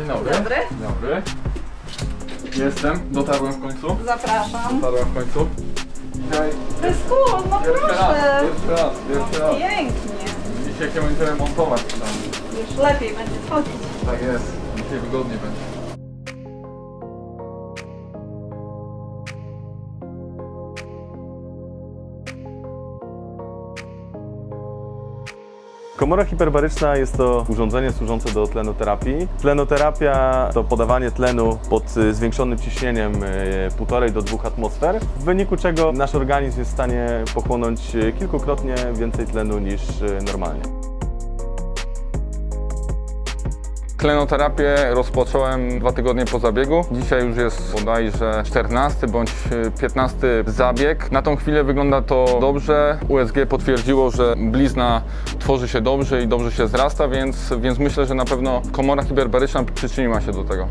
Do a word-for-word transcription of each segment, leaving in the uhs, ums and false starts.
Dzień dobry. Dzień dobry. Dzień dobry. Jestem, dotarłem w końcu. Zapraszam. Dotarłem w końcu. Dzisiaj... To jest cool, no Pierwszy proszę. raz, pierwszy raz, pierwszy raz. Pięknie. Dzisiaj się będziemy montować tam. Już lepiej będzie wchodzić. Tak jest, dzisiaj wygodnie będzie. Komora hiperbaryczna jest to urządzenie służące do tlenoterapii. Tlenoterapia to podawanie tlenu pod zwiększonym ciśnieniem półtorej do dwóch atmosfer, w wyniku czego nasz organizm jest w stanie pochłonąć kilkukrotnie więcej tlenu niż normalnie. Tlenoterapię rozpocząłem dwa tygodnie po zabiegu. Dzisiaj już jest bodajże czternasty bądź piętnasty zabieg. Na tą chwilę wygląda to dobrze. U S G potwierdziło, że blizna tworzy się dobrze i dobrze się zrasta, więc, więc myślę, że na pewno komora hiperbaryczna przyczyniła się do tego.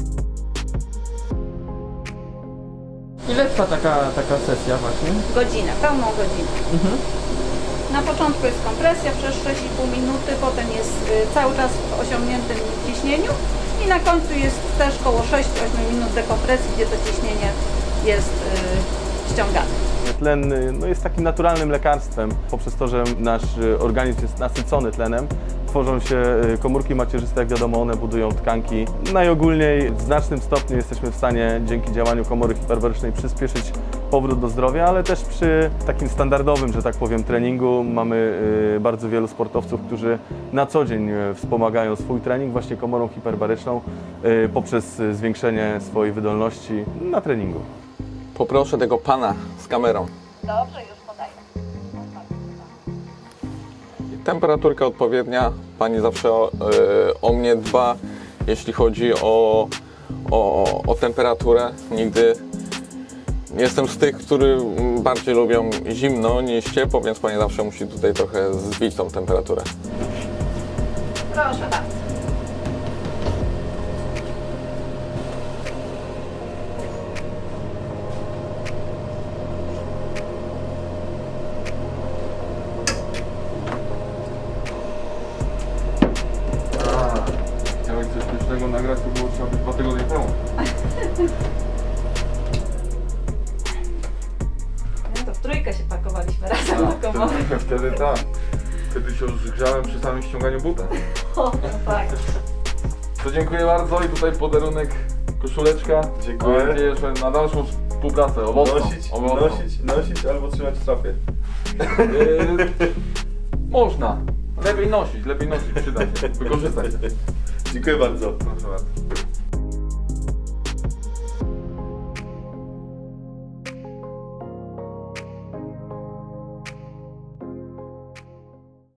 Ile trwa taka, taka sesja właśnie? Godzinę, pełną godzinę. Mhm. Na początku jest kompresja przez sześć i pół minuty, potem jest y, cały czas w osiągniętym ciśnieniu i na końcu jest też około sześć do ośmiu minut dekompresji, gdzie to ciśnienie jest y, ściągane. Tlen no, jest takim naturalnym lekarstwem. Poprzez to, że nasz organizm jest nasycony tlenem, tworzą się komórki macierzyste, jak wiadomo, one budują tkanki. Najogólniej w znacznym stopniu jesteśmy w stanie dzięki działaniu komory hiperbarycznej przyspieszyć powrót do zdrowia, ale też przy takim standardowym, że tak powiem, treningu mamy bardzo wielu sportowców, którzy na co dzień wspomagają swój trening właśnie komorą hiperbaryczną poprzez zwiększenie swojej wydolności na treningu. Poproszę tego pana z kamerą. Dobrze, już podaję. Temperaturka odpowiednia. Pani zawsze o, yy, o mnie dba, jeśli chodzi o, o, o temperaturę. Nigdy nie jestem z tych, którzy bardziej lubią zimno niż ciepło, więc pani zawsze musi tutaj trochę zbić tą temperaturę. Proszę bardzo. Chciałeś coś pysznego nagrać, to było trzeba być dwa tygodnie temu. No to w trójkę się pakowaliśmy razem do komory. Wtedy, wtedy tak. Wtedy się już grzałem przy samym ściąganiu buta. O, tak. To dziękuję bardzo i tutaj podarunek koszuleczka. Dziękuję. Mam nadzieję, że na dalszą współpracę owocną. Nosić, owocną. nosić, nosić albo trzymać w szafie. Yy, można. Lepiej nosić, lepiej nosić, przyda się. Wykorzystać. Dziękuję bardzo. Proszę bardzo.